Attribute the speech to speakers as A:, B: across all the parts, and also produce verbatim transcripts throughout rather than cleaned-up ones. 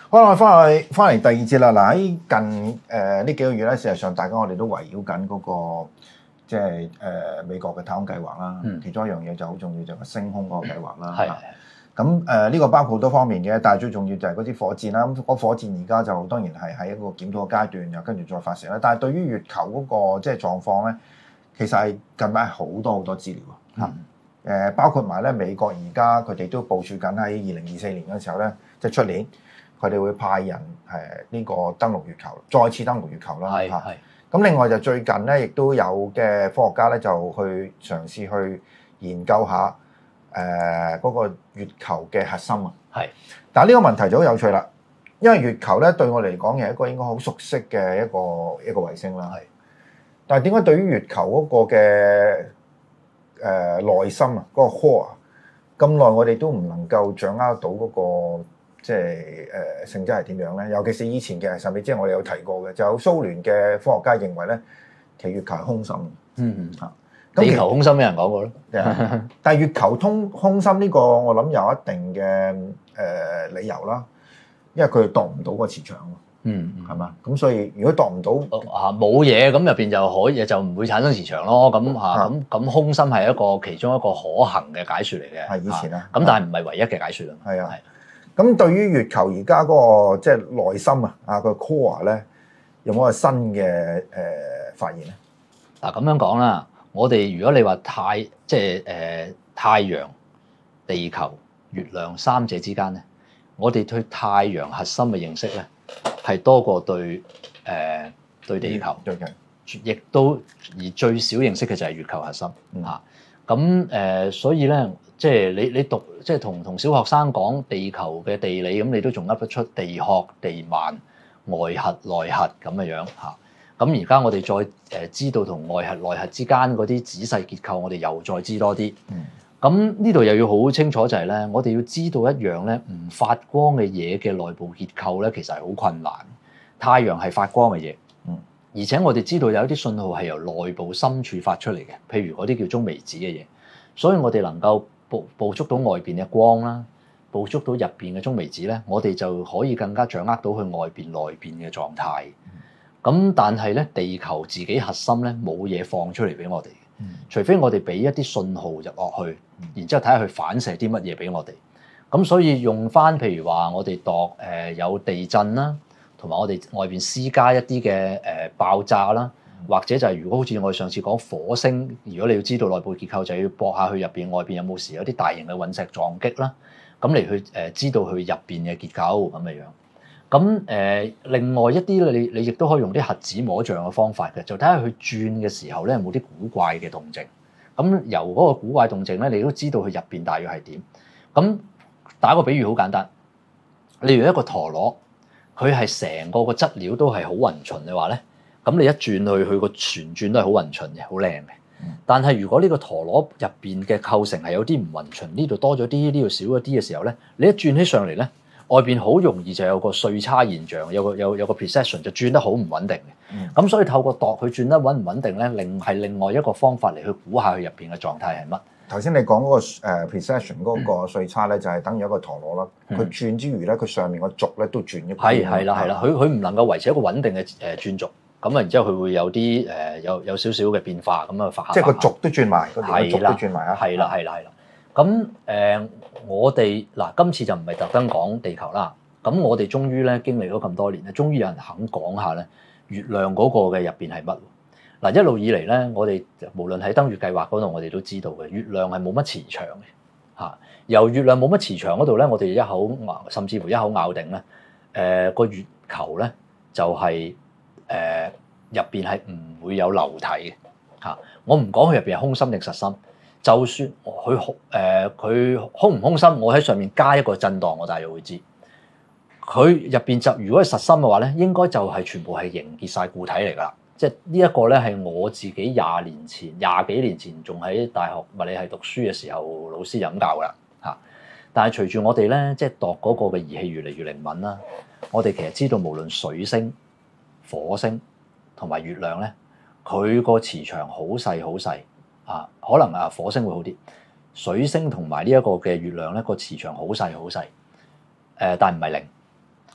A: 好啦，我翻去翻嚟第二節啦。嗱喺近誒呢、呃、幾個月咧，事實上大家我哋都圍繞緊嗰個即係誒美國嘅太空計劃啦。嗯、其中一樣嘢就好重要，就係星空嗰個計劃啦。係、嗯。咁誒呢個包括好多方面嘅，但係最重要就係嗰啲火箭啦。咁、那個火箭而家就當然係喺一個檢討嘅階段，又跟住再發射啦。但係對於月球嗰、那個即係狀況咧，其實係近排好多好多資料啊。嚇、嗯！誒包括埋咧美國而家佢哋都部署緊喺二零二四年嘅時候咧，即係出年。佢哋會派人誒呢個登陸月球，再次登陸月球啦。係係。咁另外就最近咧，亦都有嘅科學家咧，就去嘗試去研究下誒嗰個月球嘅核心啊。係。但係呢個問題就好有趣啦，因為月球咧對我嚟講係一個應該好熟悉嘅一個一個衛星啦。係。但係點解對於月球嗰個嘅誒內心啊，嗰個 core 咁耐，我哋都唔能夠掌握到嗰個？即係誒、呃、性質係點樣咧？尤其是以前嘅，甚至即係我哋有提過嘅，就有蘇聯嘅科學家認為咧，其實月球係空心。嗯嗯嚇。
B: 地球空心有人講過咯。
A: 但係月球通空心呢個，我諗有一定嘅誒、呃、理由啦，因為佢度唔到個磁場。嗯嗯。係嘛？咁所以如果度唔到
B: 啊冇嘢，咁入邊就可以就唔會產生磁場咯。咁嚇咁咁空心係一個其中一個可行嘅解説嚟嘅。
A: 係以前啊。
B: 咁但係唔係唯一嘅解説啊。
A: 係啊。咁對於月球而家嗰個即係內心啊，啊個 core 咧，有冇個新嘅誒、呃、發現咧？
B: 嗱咁樣講啦，我哋如果你話太即係誒、呃、太陽、地球、月亮三者之間咧，我哋對太陽核心嘅認識咧係多過對誒、呃、對地球，亦、嗯、都而最少認識嘅就係月球核心嚇。咁誒、嗯呃，所以咧。即係你你讀即係同同小學生講地球嘅地理咁，你都仲噏得出地殼、地幔、外核、內核咁嘅樣嚇。咁而家我哋再誒知道同外核、內核之間嗰啲仔細結構，我哋又再知多啲。咁呢度又要好清楚就係咧，我哋要知道一樣咧唔發光嘅嘢嘅內部結構咧，其實係好困難。太陽係發光嘅嘢，嗯，而且我哋知道有一啲信號係由內部深處發出嚟嘅，譬如嗰啲叫中微子嘅嘢，所以我哋能夠捕捕捉到外邊嘅光啦，捕捉到入邊嘅中微子咧，我哋就可以更加掌握到佢外邊內邊嘅狀態。咁、嗯、但係咧，地球自己核心咧冇嘢放出嚟俾我哋，嗯、除非我哋俾一啲信號入落去，然之後睇下佢反射啲乜嘢俾我哋。咁所以用翻譬如話，我哋度誒、呃、有地震啦，同埋我哋外邊施加一啲嘅誒爆炸啦。或者就係如果好似我哋上次講火星，如果你要知道內部結構，就要駁下去入邊外邊有冇時有啲大型嘅隕石撞擊啦，咁嚟去誒知道佢入邊嘅結構咁嘅樣。咁誒、呃、另外一啲你你亦都可以用啲核子摸象嘅方法嘅，就睇下佢轉嘅時候咧有冇啲古怪嘅動靜。咁由嗰個古怪動靜咧，你都知道佢入邊大約係點。咁打個比喻好簡單，例如一個陀螺，佢係成個個質料都係好勻循嘅話咧。咁你一轉去，佢個旋轉都係好勻循嘅，好靚嘅。但係如果呢個陀螺入邊嘅構成係有啲唔勻循，呢度多咗啲，呢度少咗啲嘅時候咧，你一轉起上嚟咧，外邊好容易就有個歲差現象，有個有有個 precession 就轉得好唔穩定嘅。咁、嗯、所以透過度佢轉得穩唔穩定咧，另係另外一個方法嚟去估下佢入邊嘅狀態係乜。
A: 頭先你講嗰個誒 precession 嗰個歲差咧，就係等於一個陀螺啦。佢、嗯、轉之餘咧，佢上面個軸咧都轉一個。係係啦係啦，佢佢唔能夠維持一個穩定嘅誒轉軸。咁啊，然之後佢會有啲誒有有少少嘅變化，咁啊發下。即係個軸都轉埋，個軸都轉埋啊！係啦，係啦，係啦。咁誒、呃，我哋嗱今次就唔係特登講地球啦。咁我哋終於咧經歷咗咁多年咧，終於有人肯講下咧月亮嗰個嘅入邊係乜？嗱一路以嚟咧，我哋無論喺登月計劃嗰度，我哋都知道嘅月亮係冇乜磁場嘅嚇。由月亮冇乜磁場嗰度咧，我哋一口甚至乎一口咬定咧，誒、呃、個月球咧就係、是。誒入邊係唔會有流體嘅嚇，我唔講佢入邊係空心定實心，就算佢誒佢空唔空心，我喺上面加一個震盪，我大約會知。佢入邊就如果係實心嘅話咧，應該就係全部係凝結晒固體嚟㗎啦。即係呢一個咧係我自己廿年前、廿幾年前仲喺大學物理系讀書嘅時候，老師就咁教㗎啦嚇。但係隨住我哋咧即係度嗰個嘅儀器越嚟越靈敏啦，我哋其實知道無論水星、火星同埋月亮咧，佢個磁場好細好細啊，可能啊火星會好啲，水星同埋呢一個嘅月亮咧個磁場好細好細，誒但唔係零嚇，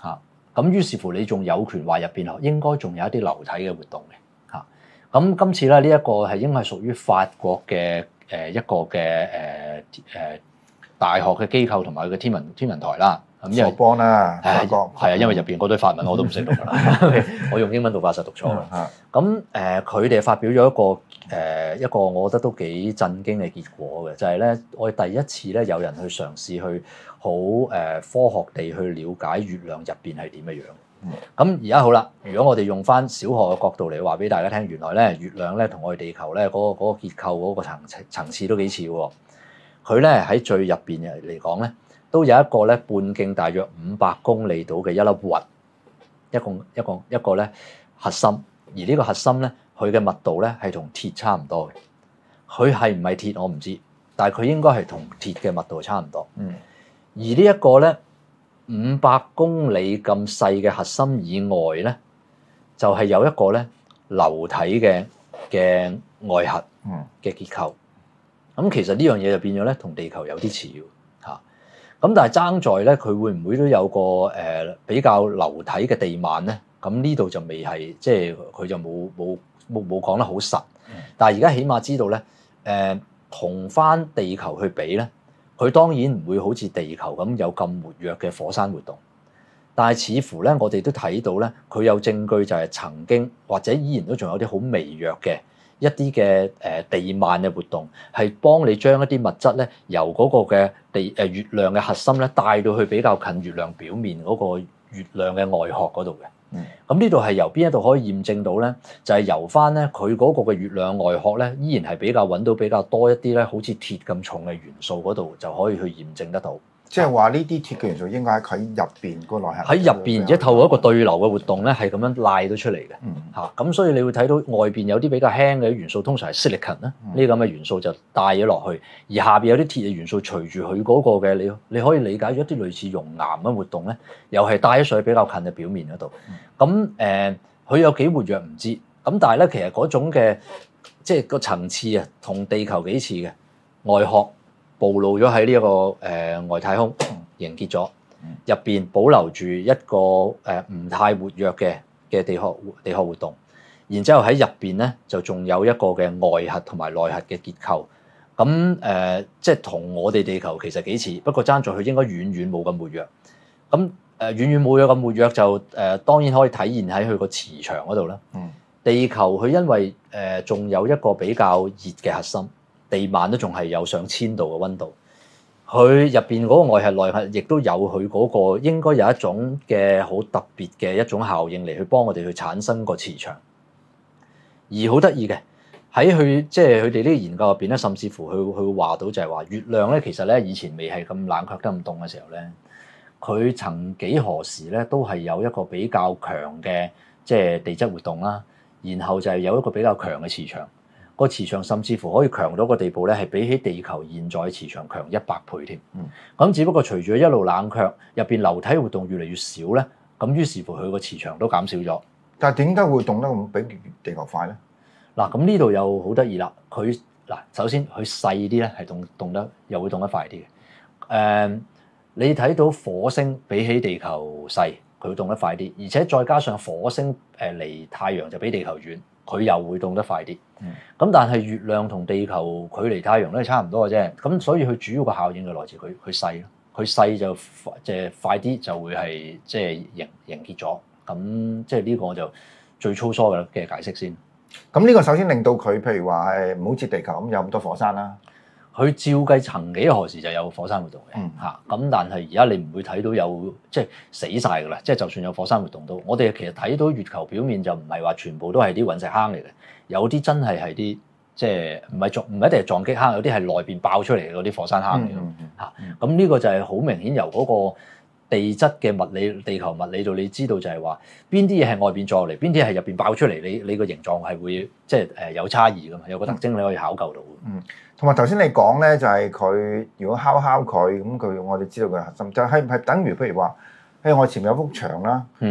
B: 咁於是乎你仲有權話入邊應該仲有一啲流體嘅活動嘅嚇。咁今次咧呢一個係應該係屬於法國嘅誒一個嘅誒誒大學嘅機構同埋佢嘅天文天文台啦。咁因為
A: 邦啦，法國
B: 係啊，因為入邊嗰堆法文我都唔識讀㗎啦，我用英文讀法實讀錯啦。咁誒佢哋發表咗一個誒、呃、一個我覺得都幾震驚嘅結果嘅，就係、是、咧我哋第一次咧有人去嘗試去好誒、呃、科學地去了解月亮入邊係點嘅樣。咁而家好啦，如果我哋用翻小學嘅角度嚟話俾大家聽，原來咧月亮咧同我哋地球咧嗰、那個嗰、那個結構嗰個層層次都幾似喎。佢咧喺最入邊嚟講咧，都有一個咧半徑大約五百公里度嘅一粒核，一共一個一個咧核心，而呢個核心咧佢嘅密度咧係同鐵差唔多嘅。佢係唔係鐵我唔知，但係佢應該係同鐵嘅密度差唔多。嗯，而呢一個咧五百公里咁細嘅核心以外咧，就係、是、有一個咧流體嘅嘅外核嘅結構。咁、嗯、其實呢樣嘢就變咗咧同地球有啲似嚇。咁但係爭在咧，佢會唔會都有個誒、呃、比較流體嘅地幔咧？咁呢度就未係，即係佢就冇冇冇冇講得好實。但係而家起碼知道咧，誒同翻地球去比咧，佢當然唔會好似地球咁有咁活躍嘅火山活動。但係似乎咧，我哋都睇到咧，佢有證據就係曾經或者依然都仲有啲好微弱嘅一啲嘅誒地幔嘅活動，係幫你將一啲物質咧由嗰個嘅地誒月亮嘅核心咧帶到去比較近月亮表面嗰個月亮嘅外殼嗰度嘅。嗯，咁呢度係由邊一度可以驗證到咧？就係、是、由翻咧佢嗰個嘅月亮外殼咧，依然係比較揾到比較多一啲咧，好似鐵咁重嘅元素嗰度就可以去驗證得到。
A: 即係話呢啲鐵嘅元素應該喺入邊個內核
B: 喺入邊，而且透過一個對流嘅活動咧，係咁樣賴到出嚟嘅。嚇咁、嗯，所以你會睇到外邊有啲比較輕嘅元素，通常係 silicon 啦，呢啲咁嘅元素就帶咗落去，而下邊有啲鐵嘅元素隨住佢嗰個嘅，你你可以理解咗一啲類似熔岩嘅活動咧，又係帶咗上去比較近嘅表面嗰度。咁誒、嗯，佢、呃、有幾活躍唔知，咁但係咧，其實嗰種嘅即係個層次啊，同地球幾似嘅外殼。暴露咗喺呢一個誒、呃、外太空凝結咗，入邊保留住一個誒唔、呃、太活躍嘅嘅地殼地殼活動，然之後喺入邊咧就仲有一個嘅外核同埋內核嘅結構，咁誒、呃、即係同我哋地球其實幾似，不過爭在佢應該遠遠冇咁活躍，咁誒、呃、遠遠冇咗咁活躍就誒、呃、當然可以體現喺佢個磁場嗰度啦。嗯、地球佢因為誒仲、呃、有一個比較熱嘅核心。地幔都仲係有上千度嘅溫度，佢入邊嗰個外核內核亦都有佢嗰個應該有一種嘅好特別嘅一種效應嚟去幫我哋去產生個磁場。而好得意嘅喺佢即係佢哋呢個研究入邊咧，甚至乎佢佢會話到就係話月亮咧，其實咧以前未係咁冷卻得咁凍嘅時候咧，佢曾幾何時咧都係有一個比較強嘅即係地質活動啦，然後就係有一個比較強嘅磁場。個磁場甚至乎可以強到個地步咧，係比起地球現在磁場強一百倍添。咁、嗯、只不過隨住一路冷卻，入邊流體活動越嚟越少咧，咁於是乎佢個磁場都減少咗。
A: 但係點解會動得咁比地球快咧？
B: 嗱，咁呢度又好得意啦。佢嗱，首先佢細啲咧，係動動得又會動得快啲嘅。誒、呃，你睇到火星比起地球細，佢會動得快啲，而且再加上火星誒離太陽就比地球遠。佢又會動得快啲，咁、嗯、但係月亮同地球距離太陽都係差唔多嘅啫，咁所以佢主要個效應就來自佢佢細咯，佢細就即係快啲就會係即係凝凝結咗，咁即係呢個就最粗疏嘅嘅解釋先。
A: 咁呢個首先令到佢譬如話誒唔好似地球咁有咁多火山啦。
B: 佢照計曾幾何時就有火山活動嘅嚇，咁、嗯、但係而家你唔會睇到有即係死晒㗎啦，即係就算有火山活動都，我哋其實睇到月球表面就唔係話全部都係啲隕石坑嚟嘅，有啲真係係啲即係唔係撞唔一定係撞擊坑，有啲係內邊爆出嚟嘅嗰啲火山坑嚟嘅嚇，咁呢、嗯嗯嗯、個就係好明顯由嗰個地質嘅物理、地球物理度，你知道就係話邊啲嘢係外邊撞落嚟，邊啲係入邊爆出嚟，你你個形狀係會即係誒有差異㗎嘛，有個特徵你可以考究到。嗯。
A: 同埋頭先你講咧，就係、是、佢如果敲敲佢，咁佢我哋知道佢核心就係、是、係等於譬如話，誒我前面有幅牆啦，嗯，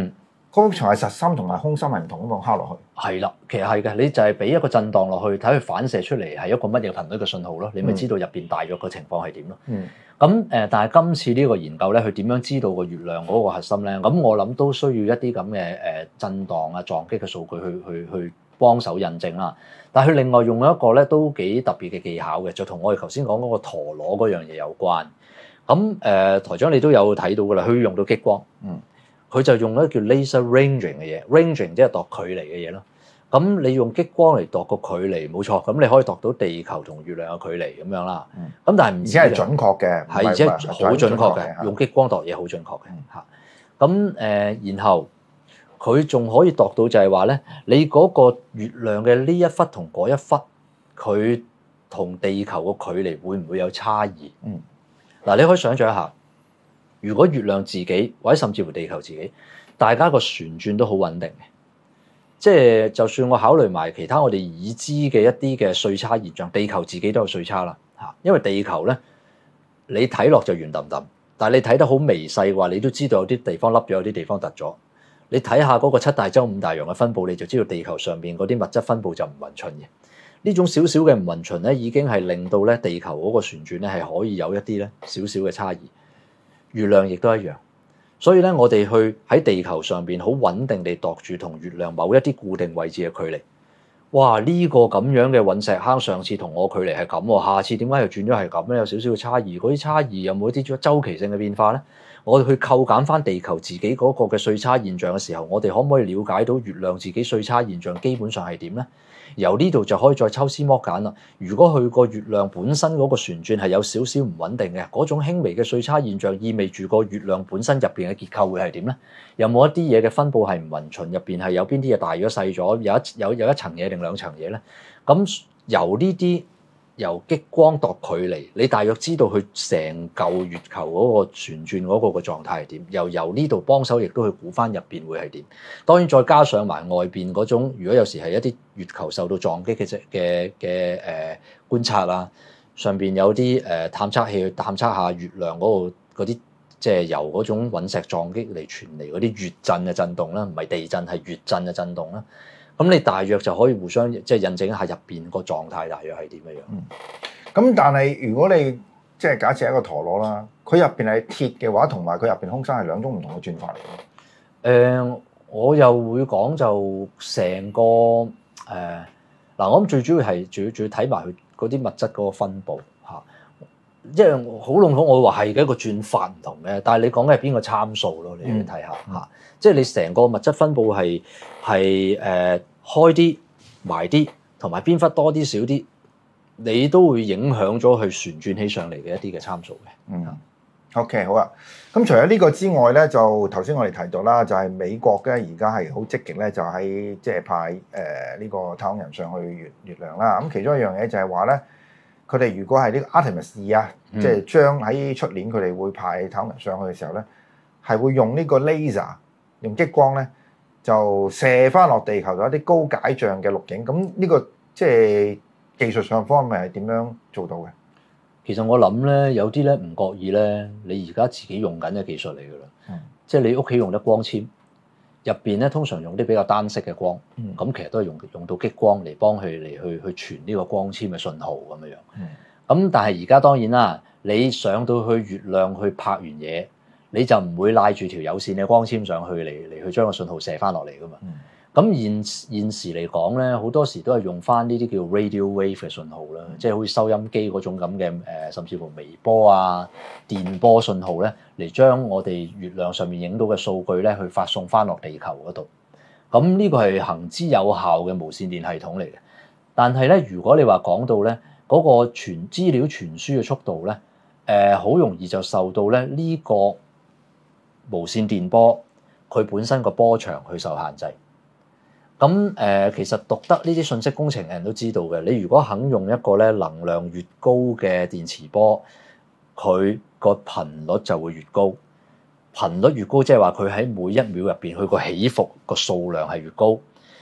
A: 嗰幅牆係實心同埋空心係唔同咁樣敲落去。
B: 係啦，其實係嘅，你就係俾一個震盪落去，睇佢反射出嚟係一個乜嘢頻率嘅信號咯，你咪知道入邊大約個情況係點咯。
A: 嗯。
B: 咁誒、呃，但係今次呢個研究咧，佢點樣知道個月亮嗰個核心咧？咁我諗都需要一啲咁嘅誒震盪啊、撞擊嘅數據去去去幫手印證啦。但係佢另外用咗一個咧都幾特別嘅技巧嘅，就同我哋頭先講嗰個陀螺嗰樣嘢有關。咁誒、呃，台長你都有睇到㗎啦，佢用到激光。嗯。佢就用一個叫 laser ranging 嘅嘢 ，ranging 即係度距離嘅嘢咯。咁你用激光嚟度個距離，冇錯。咁你可以度到地球同月亮嘅距離咁樣啦。咁、嗯、但係唔止係準確嘅，係而且好準確嘅，用激光度嘢好準確嘅嚇。咁誒、呃，然後佢仲可以度到就係話咧，你嗰個月亮嘅呢一忽同嗰一忽，佢同地球個距離會唔會有差異？嗯，嗱，你可以想象一下。如果月亮自己或者甚至乎地球自己，大家個旋轉都好穩定嘅，即係就算我考慮埋其他我哋已知嘅一啲嘅歲差現象，地球自己都有歲差啦嚇。因為地球咧，你睇落就圓揼揼，但係你睇得好微細嘅話，你都知道有啲地方凹咗，有啲地方凸咗。你睇下嗰個七大洲五大洋嘅分佈，你就知道地球上邊嗰啲物質分佈就唔勻循嘅。呢種少少嘅唔勻循咧，已經係令到咧地球嗰個旋轉咧係可以有一啲咧少少嘅差異。月亮亦都一樣，所以咧我哋去喺地球上邊好穩定地度住同月亮某一啲固定位置嘅距離。哇！呢個咁樣嘅隕石坑上次同我距離係咁喎，下次點解又轉咗係咁咧？有少少嘅差異，嗰啲差異有冇一啲周期性嘅變化咧？我哋去扣減翻地球自己嗰個嘅歲差現象嘅時候，我哋可唔可以了解到月亮自己歲差現象基本上係點咧？由呢度就可以再抽絲剝繭啦。如果佢個月亮本身嗰個旋轉係有少少唔穩定嘅，嗰種輕微嘅歲差現象意味住個月亮本身入邊嘅結構會係點咧？有冇一啲嘢嘅分佈係唔勻循？入邊係有邊啲嘢大咗細咗？有一有有一層嘢定兩層嘢咧？咁由呢啲由激光度距離，你大約知道佢成嚿月球嗰個旋轉嗰個嘅狀態係點？又由呢度幫手，亦都去估翻入邊會係點？當然再加上埋外邊嗰種，如果有時係一啲月球受到撞擊嘅啫嘅嘅誒觀察啦，上邊有啲誒、呃、探測器去探測下月亮嗰個嗰啲，即係由嗰種隕石撞擊嚟傳嚟嗰啲月震嘅震動啦，唔係地震係月震嘅震動啦。咁你大約就可以互相即係印證一下入邊個狀態大約係點樣樣。嗯。
A: 咁但係如果你即係假設係一個陀螺啦，佢入邊係鐵嘅話，同埋佢入邊空心係兩種唔同嘅轉法嚟嘅。誒、
B: 呃，我又會講就成個誒嗱、呃，我諗最主要係仲要仲要睇埋佢嗰啲物質嗰個分佈嚇。即係好籠統，我話係嘅一個轉法唔同嘅，但係你講嘅係邊個參數咯？你要睇下嚇。嗯嗯、即係你成個物質分佈係係誒開啲埋啲，同埋邊忽多啲少啲，你都會影響咗佢旋轉起上嚟嘅一啲嘅參數嘅。
A: 嗯 ，OK 好啊。咁除咗呢個之外咧，就頭先我哋提到啦，就係、是、美國咧而家係好積極咧，就喺即係派誒呢、呃這個太空人上去月月亮啦。咁其中一樣嘢就係話咧，佢哋如果係呢個 Artemis 二啊，即係將喺出年佢哋會派太空人上去嘅時候咧，係會用呢個 laser 用激光咧，就射翻落地球有一啲高解像嘅錄影。咁呢、這個即係技術上方面係點樣做到嘅？
B: 其實我諗咧，有啲咧唔覺意咧，你而家自己用緊嘅技術嚟㗎啦。嗯、即係你屋企用得光纖，入邊咧通常用啲比較單色嘅光，咁、嗯、其實都係用用到激光嚟幫佢嚟去去傳呢個光纖嘅信號咁樣樣。咁、嗯、但係而家當然啦，你上到去月亮去拍完嘢，你就唔會拉住條有線嘅光纖上去嚟嚟去將個信號射翻落嚟㗎嘛。嗯咁現現時嚟講咧，好多時都係用翻呢啲叫 radio wave 嘅信號啦，即係好似收音機嗰種咁嘅誒，甚至乎微波啊、電波信號咧，嚟將我哋月亮上面影到嘅數據咧，去發送翻落地球嗰度。咁呢個係行之有效嘅無線電系統嚟嘅。但係咧，如果你話講到咧嗰個傳資料傳輸嘅速度咧，誒好容易就受到咧呢個無線電波佢本身個波長去受限制。咁誒、呃，其實讀得呢啲信息工程嘅人都知道嘅。你如果肯用一個咧能量越高嘅電磁波，佢個頻率就會越高。頻率越高，即係話佢喺每一秒入邊，佢個起伏個數量係越高。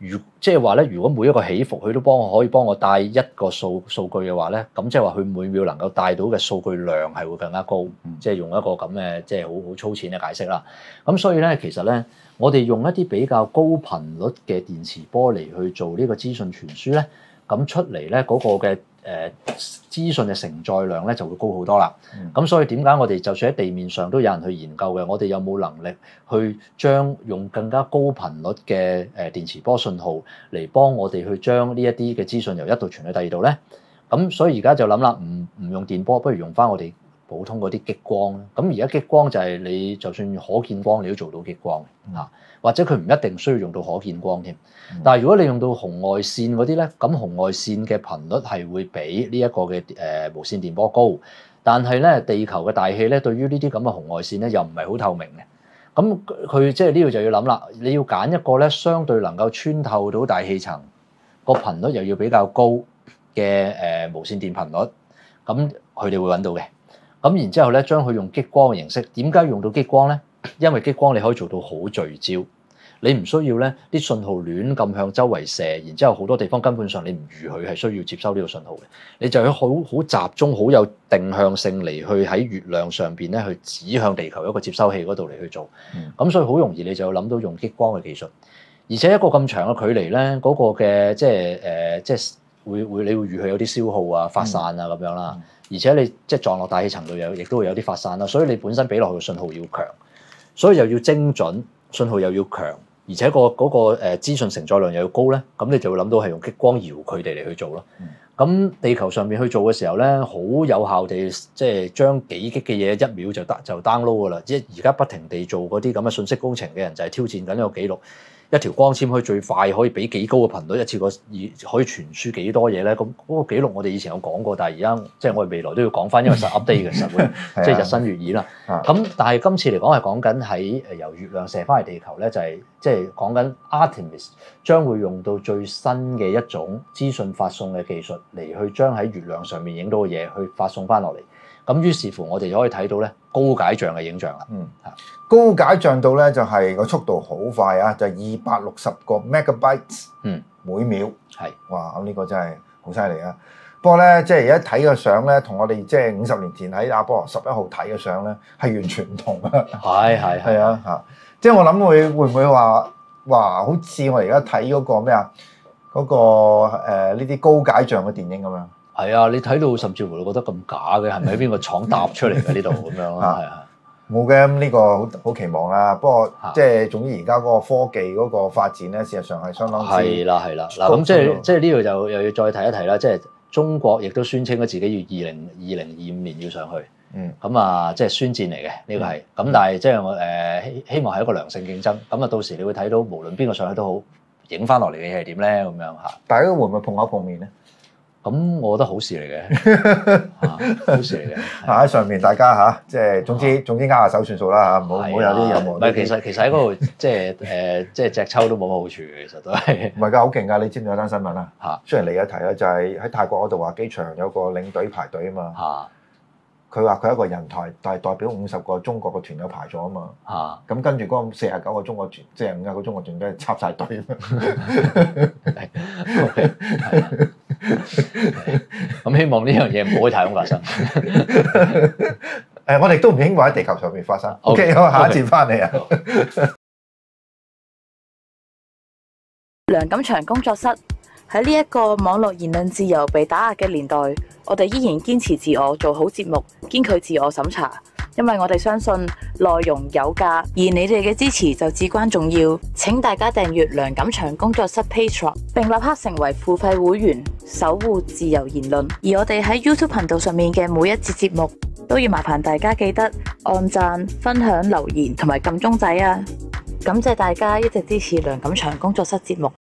B: 如即係話咧，如果每一個起伏佢都幫我可以幫我帶一個數數據嘅話咧，咁即係話佢每秒能夠帶到嘅數據量係會更加高，嗯、即係用一個咁嘅即係好好粗淺嘅解釋啦。咁所以咧，其實咧，我哋用一啲比較高頻率嘅電磁波嚟去做呢個資訊傳輸咧，咁出嚟咧嗰個嘅誒資訊嘅承載量咧就會高好多啦。咁、嗯、所以點解我哋就算喺地面上都有人去研究嘅，我哋有冇能力去將用更加高頻率嘅誒電磁波信號嚟幫我哋去將呢一啲嘅資訊由一度傳去第二度咧？咁所以而家就諗啦，唔唔用電波，不如用翻我哋普通嗰啲激光。咁而家激光就係你就算可見光，你都做到激光啊，嗯、或者佢唔一定需要用到可見光添。但係如果你用到紅外線嗰啲咧，咁紅外線嘅頻率係會比呢一個嘅誒、呃、無線電波高，但係咧地球嘅大氣咧對於呢啲咁嘅紅外線咧又唔係好透明嘅，咁佢即係呢度就要諗啦，你要揀一個咧相對能夠穿透到大氣層，個頻率又要比較高嘅誒、呃、無線電頻率，咁佢哋會揾到嘅。咁然之後咧將佢用激光嘅形式，點解用到激光咧？因為激光你可以做到好聚焦。你唔需要咧啲信號亂咁向周圍射，然之後好多地方根本上你唔預佢係需要接收呢個信號嘅，你就要好好集中、好有定向性嚟去喺月亮上邊咧去指向地球一個接收器嗰度嚟去做。咁、嗯、所以好容易你就諗到用激光嘅技術，而且一個咁長嘅距離咧，嗰、那個嘅即係誒、呃、即係會會你會預佢有啲消耗啊、發散啊咁樣啦。嗯、而且你即係撞落大氣層度有，亦都會有啲發散啦。所以你本身俾落去嘅信號要強，所以又要精準，信號又要強。而且個嗰個誒資訊承載量又要高咧，咁你就會諗到係用激光搖佢哋嚟去做咯。咁、嗯、地球上面去做嘅時候咧，好有效地即係將幾擊嘅嘢一秒就得就 download 噶啦。即係而家不停地做嗰啲咁嘅信息工程嘅人就係挑戰緊呢個紀錄。一條光纖可以最快可以俾幾高嘅頻率一次過可以傳輸幾多嘢咧？咁嗰個紀錄我哋以前有講過，但係而家即係我哋未來都要講翻，因為實 update 嘅時候會即係日新月異啦。咁但係今次嚟講係講緊喺誒由月亮射翻嚟地球咧，就係即係講緊 Artemis 將會用到最新嘅一種資訊發送嘅技術嚟去將喺月亮上面影到嘅嘢去發送翻落嚟。咁於是乎我哋就可以睇到咧高解像嘅影像啦。
A: 嗯，高解像度咧就係個速度好快啊，就係二百六十個 megabytes 嗯每秒。係是哇，咁呢個真係好犀利啊！不過咧，即係而家睇個相咧，同我哋即係五十年前喺阿波羅十一號睇嘅相咧係完全唔同啊！
B: 係係係
A: 啊嚇！即係我諗會會唔會話哇，好似我而家睇嗰個咩啊嗰個誒呢啲高解像嘅電影咁樣。
B: 係啊，你睇到甚至乎你覺得咁假嘅，係咪喺邊個廠搭出嚟嘅呢度咁樣啊？係啊，
A: 冇嘅，咁呢個好好期望啦。不過即係總之而家嗰個科技嗰個發展咧，事實上係相當之
B: 係啦係啦。嗱咁即係即係呢度就又要再提一提啦。即係中國亦都宣稱咗自己要二零二零二五年要上去。嗯。咁啊，即係宣戰嚟嘅呢個係。咁但係即係我誒希希望係一個良性競爭。咁啊，到時你會睇到無論邊個上去都好，影翻落嚟嘅嘢係點咧？咁樣嚇。大家會唔會碰口碰面咧？咁我覺得好事嚟嘅，好事嚟嘅。
A: 喺上面大家嚇，即係總之總之握下手算數啦嚇，唔好唔好有啲任務。
B: 唔係其實其實喺嗰度即係誒即係隻抽都冇乜好處嘅，其實都係。
A: 唔係㗎，好勁㗎！你知唔知有單新聞啊？嚇，雖然離一題啦，就係喺泰國嗰度話機場有個領隊排隊啊嘛。嚇。佢話佢一個人台，但係代表五十個中國嘅團友排咗啊嘛。嚇。咁跟住嗰四十九個中國團，即係五十個中國團都係插晒隊。
B: 咁希望呢樣嘢唔好喺太空發生。
A: 誒，我哋都唔希望喺地球上面發生。OK，好，下一節翻嚟啊。
C: 梁錦祥工作室喺呢一個網絡言論自由被打壓嘅年代，我哋依然堅持自我，做好節目，堅拒自我審查。因為我哋相信內容有價，而你哋嘅支持就至關重要。請大家訂閱梁錦祥工作室 Patreon， 並立刻成為付費會員，守護自由言論。而我哋喺 YouTube 頻道上面嘅每一節節目，都要麻煩大家記得按讚、分享、留言同埋撳鐘仔啊！感謝大家一直支持梁錦祥工作室節目。